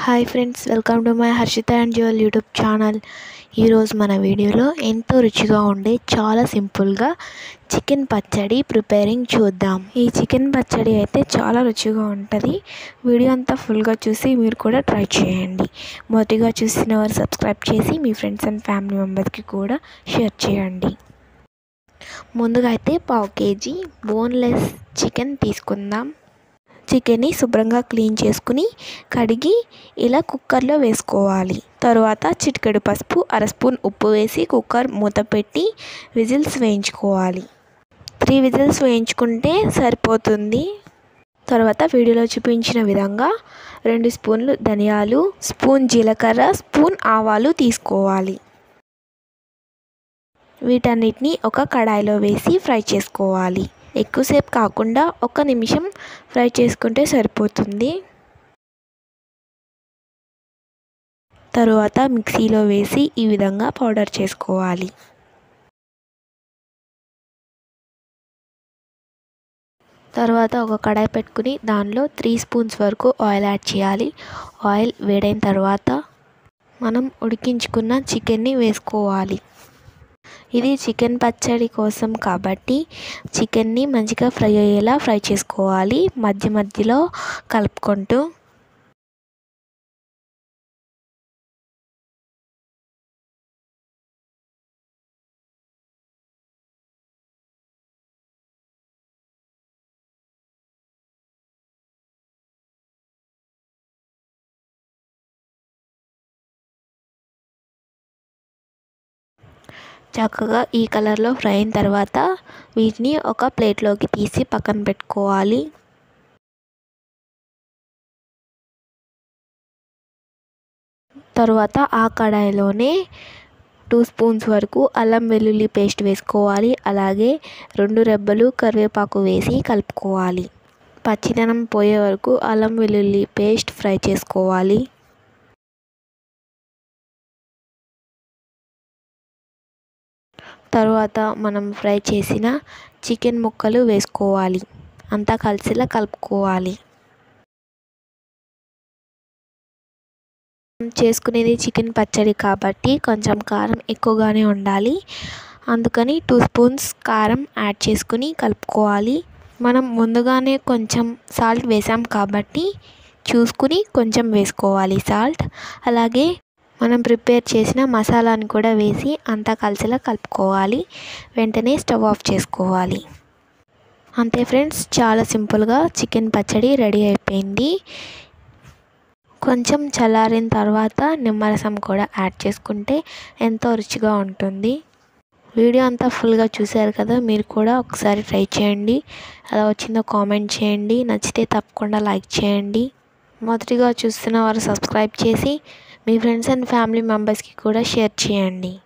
Hi friends, welcome to my Harshita and jewel YouTube channel. ఈరోజు మన వీడియోలో ఎంతో రుచిగా ఉండే చాలా సింపుల్గా చికెన్ పచ్చడి ప్రిపేరింగ్ చూద్దాం. ఈ చికెన్ పచ్చడి అయితే చాలా రుచిగా ఉంటుంది. వీడియో అంతా ఫుల్గా చూసి మీరు కూడా ట్రై చేయండి. మొదటిగా చూసిన వారు సబ్స్క్రైబ్ చేసి మీ ఫ్రెండ్స్ అండ్ ఫ్యామిలీ మెంబర్స్కి కూడా షేర్ చేయండి. ముందుగా అయితే 1/2 kg బోన్లెస్ చికెన్ తీసుకుందాం. చికెన్ని శుభ్రంగా క్లీన్ చేసుకుని కడిగి ఇలా కుక్కర్లో వేసుకోవాలి. తరువాత చిటికెడు పసుపు, 1/2 స్పూన్ ఉప్పు వేసి కుక్కర్ మూత పెట్టి విజిల్స్ వేయించుకోవాలి. 3 విజిల్స్ వేయించుకుంటే సరిపోతుంది. తర్వాత వీడియోలో చూపించిన విధంగా 2 స్పూన్లు ధనియాలు, స్పూన్ జీలకర్ర, స్పూన్ ఆవాలు తీసుకోవాలి. వీటన్నిటిని ఒక కడాయిలో వేసి ఫ్రై చేసుకోవాలి. ఎక్కువసేపు కాకుండా 1 నిమిషం ఫ్రై చేసుకుంటే సరిపోతుంది. తరువాత మిక్సీలో వేసి ఈ విధంగా పౌడర్ చేసుకోవాలి. తర్వాత ఒక కడాయి పెట్టుకుని దానిలో 3 స్పూన్స్ వరకు ఆయిల్ యాడ్ చేయాలి. ఆయిల్ వేడైన తర్వాత మనం ఉడికించుకున్న చికెన్ని వేసుకోవాలి. ఇది చికెన్ పచ్చడి కోసం కాబట్టి చికెన్ని మంచిగా ఫ్రై అయ్యేలా ఫ్రై చేసుకోవాలి, మధ్య మధ్యలో కలుపుకుంటూ. చక్కగా ఈ కలర్లో ఫ్రై అయిన తర్వాత వీటిని ఒక ప్లేట్లోకి తీసి పక్కన పెట్టుకోవాలి. తరువాత ఆ కడాయిలోనే 2 స్పూన్స్ వరకు అల్లం వెల్లుల్లి పేస్ట్ వేసుకోవాలి. అలాగే 2 రెబ్బలు కరివేపాకు వేసి కలుపుకోవాలి. పచ్చిదనం పోయే వరకు అల్లం వెల్లుల్లి పేస్ట్ ఫ్రై చేసుకోవాలి. తరువాత మనం ఫ్రై చేసిన చికెన్ ముక్కలు వేసుకోవాలి. అంతా కలిసేలా కలుపుకోవాలి. చేసుకునేది చికెన్ పచ్చడి కాబట్టి కొంచెం కారం ఎక్కువగానే ఉండాలి. అందుకని 2 స్పూన్స్ కారం యాడ్ చేసుకుని కలుపుకోవాలి. మనం ముందుగానే కొంచెం సాల్ట్ వేసాం కాబట్టి చూసుకుని కొంచెం వేసుకోవాలి సాల్ట్. అలాగే మనం ప్రిపేర్ చేసిన మసాలాని కూడా వేసి అంతా కలిసేలా కలుపుకోవాలి. వెంటనే స్టవ్ ఆఫ్ చేసుకోవాలి. అంతే ఫ్రెండ్స్, చాలా సింపుల్గా చికెన్ పచ్చడి రెడీ అయిపోయింది. కొంచెం చల్లారిన తర్వాత నిమ్మరసం కూడా యాడ్ చేసుకుంటే ఎంతో రుచిగా ఉంటుంది. వీడియో అంతా ఫుల్గా చూశారు కదా, మీరు కూడా ఒకసారి ట్రై చేయండి. ఎలా వచ్చిందో కామెంట్ చేయండి. నచ్చితే తప్పకుండా లైక్ చేయండి. మొదటిగా చూస్తున్న వారు సబ్స్క్రైబ్ చేసి మీ ఫ్రెండ్స్ అండ్ ఫ్యామిలీ మెంబర్స్కి కూడా షేర్ చేయండి.